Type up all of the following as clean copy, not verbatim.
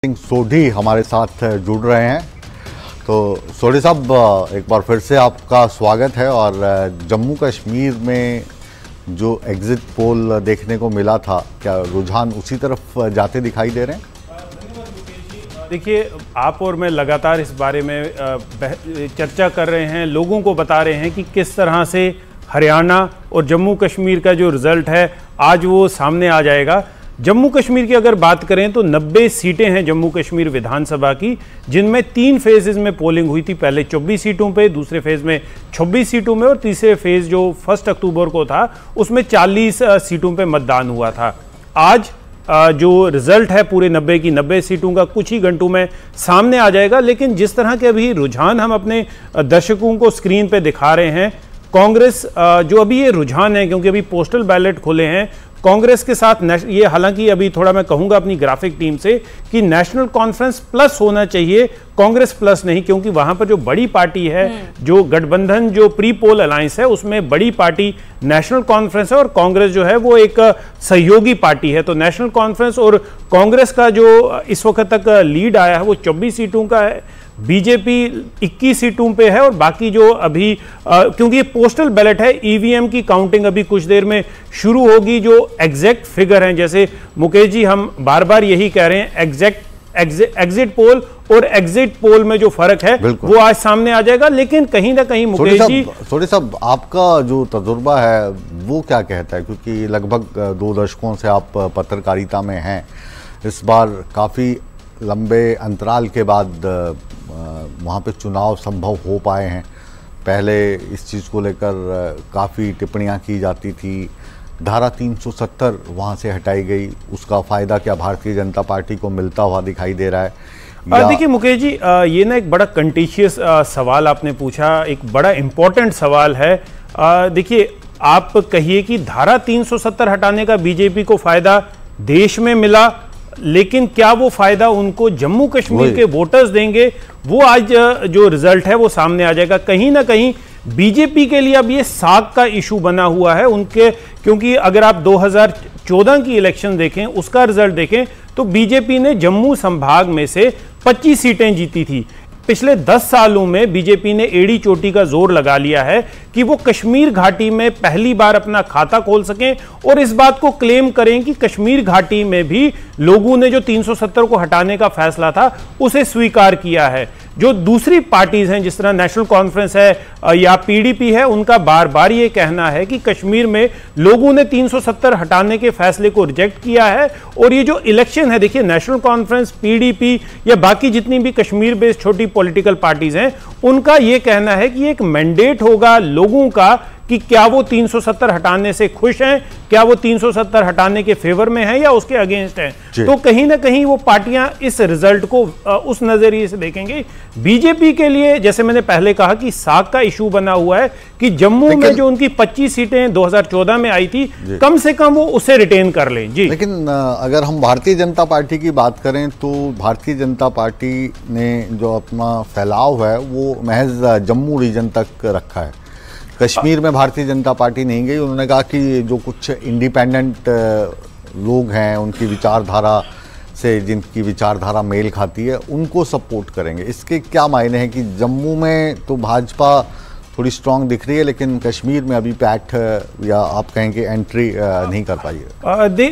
सोढ़ी हमारे साथ जुड़ रहे हैं। तो सोढ़ी साहब, एक बार फिर से आपका स्वागत है। और जम्मू कश्मीर में जो एग्जिट पोल देखने को मिला था, क्या रुझान उसी तरफ जाते दिखाई दे रहे हैं? देखिए, आप और मैं लगातार इस बारे में चर्चा कर रहे हैं, लोगों को बता रहे हैं कि किस तरह से हरियाणा और जम्मू कश्मीर का जो रिज़ल्ट है आज वो सामने आ जाएगा। जम्मू कश्मीर की अगर बात करें तो 90 सीटें हैं जम्मू कश्मीर विधानसभा की, जिनमें 3 फेजेस में पोलिंग हुई थी। पहले 24 सीटों पे, दूसरे फेज में 26 सीटों में और तीसरे फेज जो 1 अक्टूबर को था उसमें 40 सीटों पे मतदान हुआ था। आज जो रिजल्ट है पूरे 90 की 90 सीटों का कुछ ही घंटों में सामने आ जाएगा। लेकिन जिस तरह के अभी रुझान हम अपने दर्शकों को स्क्रीन पे दिखा रहे हैं, कांग्रेस जो अभी ये रुझान है, क्योंकि अभी पोस्टल बैलेट खुले हैं, कांग्रेस के साथ ये, हालांकि अभी थोड़ा मैं कहूंगा अपनी ग्राफिक टीम से कि नेशनल कॉन्फ्रेंस प्लस होना चाहिए, कांग्रेस प्लस नहीं, क्योंकि वहां पर जो बड़ी पार्टी है, जो गठबंधन जो प्री पोल अलायंस है, उसमें बड़ी पार्टी नेशनल कॉन्फ्रेंस है और कांग्रेस जो है वो एक सहयोगी पार्टी है। तो नेशनल कॉन्फ्रेंस और कांग्रेस का जो इस वक्त तक लीड आया है वो 24 सीटों का है, बीजेपी 21 सीटों पे है। और बाकी जो अभी क्योंकि ये पोस्टल बैलेट है, ईवीएम की काउंटिंग अभी कुछ देर में शुरू होगी। जो एग्जैक्ट फिगर हैं, जैसे मुकेश जी हम बार बार यही कह रहे हैं, एग्जिट पोल और एग्जिट पोल में जो फर्क है वो आज सामने आ जाएगा। लेकिन कहीं ना कहीं मुकेश जी, सोढ़ी साहब, आपका जो तजुर्बा है वो क्या कहता है? क्योंकि लगभग 2 दशकों से आप पत्रकारिता में हैं, इस बार काफ़ी लंबे अंतराल के बाद वहाँ पे चुनाव संभव हो पाए हैं। पहले इस चीज़ को लेकर काफ़ी टिप्पणियाँ की जाती थी, धारा 370 वहाँ से हटाई गई, उसका फ़ायदा क्या भारतीय जनता पार्टी को मिलता हुआ दिखाई दे रहा है? देखिए मुकेश जी, ये ना एक बड़ा कंटीशियस सवाल आपने पूछा, एक बड़ा इम्पोर्टेंट सवाल है। देखिए, आप कहिए कि धारा 370 हटाने का बीजेपी को फ़ायदा देश में मिला, लेकिन क्या वो फायदा उनको जम्मू कश्मीर के वोटर्स देंगे? वो आज जो रिजल्ट है वो सामने आ जाएगा। कहीं ना कहीं बीजेपी के लिए अब ये साख का इशू बना हुआ है उनके, क्योंकि अगर आप 2014 की इलेक्शन देखें, उसका रिजल्ट देखें, तो बीजेपी ने जम्मू संभाग में से 25 सीटें जीती थी। पिछले 10 सालों में बीजेपी ने एड़ी चोटी का जोर लगा लिया है कि वो कश्मीर घाटी में पहली बार अपना खाता खोल सकें और इस बात को क्लेम करें कि कश्मीर घाटी में भी लोगों ने जो 370 को हटाने का फैसला था उसे स्वीकार किया है। जो दूसरी पार्टीज हैं, जिस तरह नेशनल कॉन्फ्रेंस है या पीडीपी है, उनका बार बार ये कहना है कि कश्मीर में लोगों ने 370 हटाने के फैसले को रिजेक्ट किया है। और ये जो इलेक्शन है, देखिए, नेशनल कॉन्फ्रेंस, पीडीपी या बाकी जितनी भी कश्मीर बेस्ड छोटी पॉलिटिकल पार्टीज हैं, उनका ये कहना है कि एक मैंडेट होगा लोगों का कि क्या वो 370 हटाने से खुश हैं, क्या वो 370 हटाने के फेवर में हैं या उसके अगेंस्ट हैं। तो कहीं ना कहीं वो पार्टियां इस रिजल्ट को उस नजरिए से देखेंगे। बीजेपी के लिए, जैसे मैंने पहले कहा, कि साख का इशू बना हुआ है कि जम्मू में जो उनकी 25 सीटें 2014 में आई थी, कम से कम वो उसे रिटेन कर लें। जी, लेकिन अगर हम भारतीय जनता पार्टी की बात करें तो भारतीय जनता पार्टी ने जो अपना फैलाव है वो महज जम्मू रीजन तक रखा है। कश्मीर में भारतीय जनता पार्टी नहीं गई। उन्होंने कहा कि जो कुछ इंडिपेंडेंट लोग हैं, उनकी विचारधारा से, जिनकी विचारधारा मेल खाती है, उनको सपोर्ट करेंगे। इसके क्या मायने हैं कि जम्मू में तो भाजपा थोड़ी स्ट्रांग दिख रही है, लेकिन कश्मीर में अभी पैठ या आप कहेंगे एंट्री नहीं कर पाई है?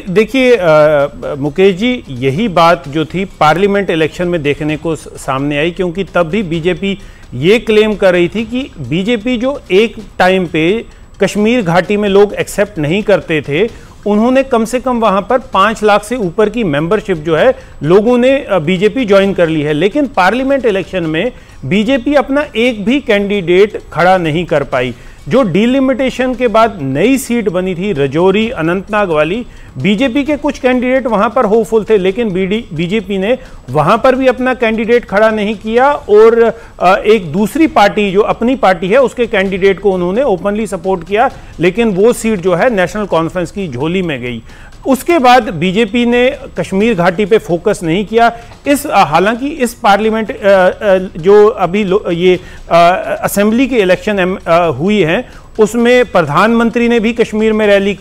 देखिए मुकेश जी, यही बात जो थी पार्लियामेंट इलेक्शन में देखने को सामने आई, क्योंकि तब भी बीजेपी ये क्लेम कर रही थी कि बीजेपी जो एक टाइम पे कश्मीर घाटी में लोग एक्सेप्ट नहीं करते थे, उन्होंने कम से कम वहां पर 5 लाख से ऊपर की मेंबरशिप जो है लोगों ने बीजेपी ज्वाइन कर ली है। लेकिन पार्लियामेंट इलेक्शन में बीजेपी अपना एक भी कैंडिडेट खड़ा नहीं कर पाई। जो डिलिमिटेशन के बाद नई सीट बनी थी रजौरी अनंतनाग वाली, बीजेपी के कुछ कैंडिडेट वहां पर होपफुल थे, लेकिन बीजेपी ने वहां पर भी अपना कैंडिडेट खड़ा नहीं किया और एक दूसरी पार्टी जो अपनी पार्टी है उसके कैंडिडेट को उन्होंने ओपनली सपोर्ट किया, लेकिन वो सीट जो है नेशनल कॉन्फ्रेंस की झोली में गई। उसके बाद बीजेपी ने कश्मीर घाटी पे फोकस नहीं किया। हालांकि इस पार्लियामेंट जो अभी ये असेंबली के इलेक्शन हुई हैं, उसमें प्रधानमंत्री ने भी कश्मीर में रैली की,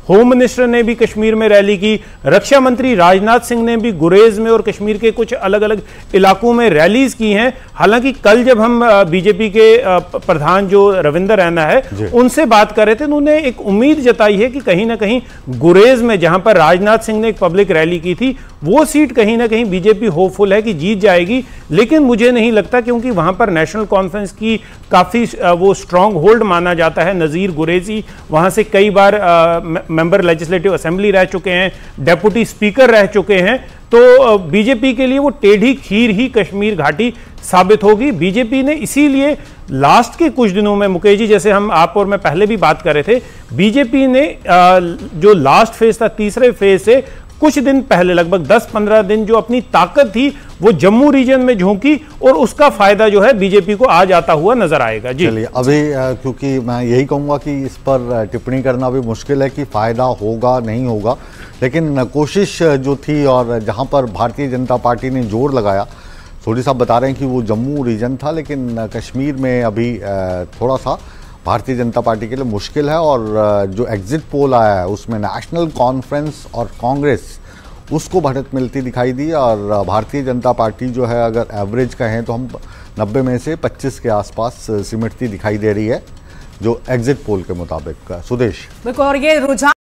होम मिनिस्टर ने भी कश्मीर में रैली की, रक्षा मंत्री राजनाथ सिंह ने भी गुरेज में और कश्मीर के कुछ अलग अलग इलाकों में रैलीज की हैं। हालांकि कल जब हम बीजेपी के प्रधान जो रविंदर रैना है उनसे बात कर रहे थे, तो उन्होंने एक उम्मीद जताई है कि कहीं ना कहीं गुरेज में जहां पर राजनाथ सिंह ने एक पब्लिक रैली की थी, वो सीट कहीं ना कहीं बीजेपी होपफुल है कि जीत जाएगी। लेकिन मुझे नहीं लगता, क्योंकि वहां पर नेशनल कॉन्फ्रेंस की काफी वो स्ट्रांग होल्ड माना जाता है। नजीर गुरेजी वहां से कई बार मेंबर लेजिस्लेटिव असेंबली रह चुके हैं, डेप्यूटी स्पीकर रह चुके हैं, तो बीजेपी के लिए वो टेढ़ी खीर ही कश्मीर घाटी साबित होगी। बीजेपी ने इसीलिए लास्ट के कुछ दिनों में, मुकेश जी जैसे हम आप और मैं पहले भी बात कर रहे थे, बीजेपी ने जो लास्ट फेज था, तीसरे फेज से कुछ दिन पहले लगभग 10-15 दिन जो अपनी ताकत थी वो जम्मू रीजन में झोंकी, और उसका फायदा जो है बीजेपी को आज आता हुआ नजर आएगा। जी चलिए, अभी क्योंकि मैं यही कहूंगा कि इस पर टिप्पणी करना भी मुश्किल है कि फायदा होगा नहीं होगा, लेकिन कोशिश जो थी और जहां पर भारतीय जनता पार्टी ने जोर लगाया, सोडी साहब बता रहे हैं कि वो जम्मू रीजन था, लेकिन कश्मीर में अभी थोड़ा सा भारतीय जनता पार्टी के लिए मुश्किल है। और जो एग्जिट पोल आया है उसमें नेशनल कॉन्फ्रेंस और कांग्रेस उसको बढ़त मिलती दिखाई दी, और भारतीय जनता पार्टी जो है अगर एवरेज कहें तो हम 90 में से 25 के आसपास सिमटती दिखाई दे रही है, जो एग्जिट पोल के मुताबिक। सुदेश, बिल्कुल, और ये रुझान